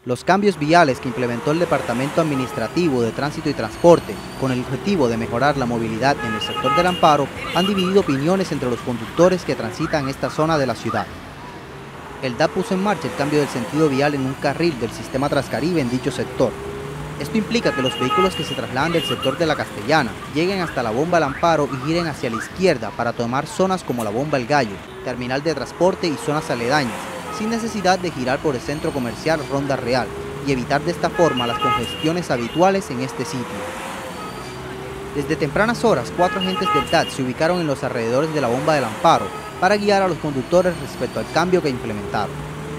Los cambios viales que implementó el Departamento Administrativo de Tránsito y Transporte con el objetivo de mejorar la movilidad en el sector del Amparo han dividido opiniones entre los conductores que transitan esta zona de la ciudad. El DAP puso en marcha el cambio del sentido vial en un carril del sistema Transcaribe en dicho sector. Esto implica que los vehículos que se trasladan del sector de la Castellana lleguen hasta la bomba El Amparo y giren hacia la izquierda para tomar zonas como la bomba El Gallo, terminal de transporte y zonas aledañas, sin necesidad de girar por el centro comercial Ronda Real y evitar de esta forma las congestiones habituales en este sitio. Desde tempranas horas, 4 agentes del DAT se ubicaron en los alrededores de la bomba del Amparo para guiar a los conductores respecto al cambio que implementaron.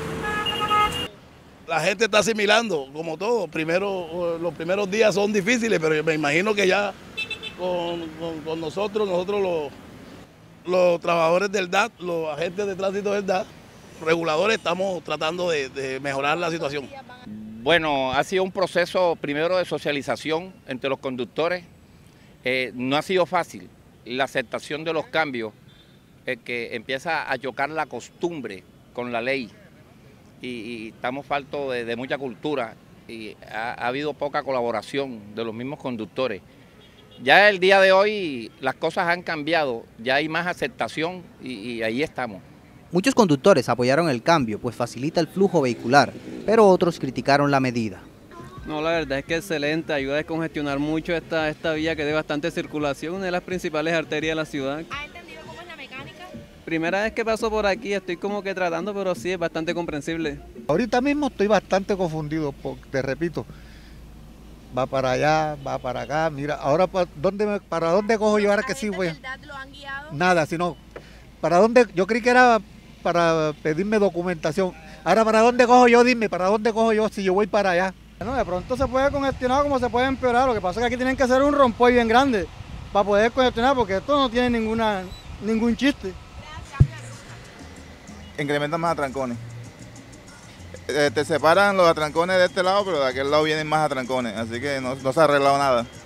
La gente está asimilando, como todo. Los primeros días son difíciles, pero me imagino que ya con nosotros los trabajadores del DAT, los agentes de tránsito del DAT, reguladores, estamos tratando de mejorar la situación. Bueno, ha sido un proceso primero de socialización entre los conductores. No ha sido fácil la aceptación de los cambios, que empieza a chocar la costumbre con la ley y estamos faltos de mucha cultura y ha habido poca colaboración de los mismos conductores. Ya el día de hoy las cosas han cambiado, ya hay más aceptación y ahí estamos. Muchos conductores apoyaron el cambio, pues facilita el flujo vehicular, pero otros criticaron la medida. No, la verdad es que excelente, ayuda a descongestionar mucho esta vía que tiene bastante circulación, una de las principales arterias de la ciudad. ¿Ha entendido cómo es la mecánica? Primera vez que paso por aquí, estoy como que tratando, pero sí, es bastante comprensible. Ahorita mismo estoy bastante confundido, porque, te repito, va para allá, va para acá, mira, ahora ¿para dónde cojo yo ahora que sí voy? ¿Lo han guiado? Nada, sino, ¿para dónde? Yo creí que era para pedirme documentación. Ahora, ¿para dónde cojo yo? Dime, ¿para dónde cojo yo si yo voy para allá? Bueno, de pronto se puede congestionar como se puede empeorar. Lo que pasa es que aquí tienen que hacer un rompoy bien grande para poder congestionar, porque esto no tiene ningún chiste. Incrementan más atrancones. Te separan los atrancones de este lado, pero de aquel lado vienen más atrancones, así que no se ha arreglado nada.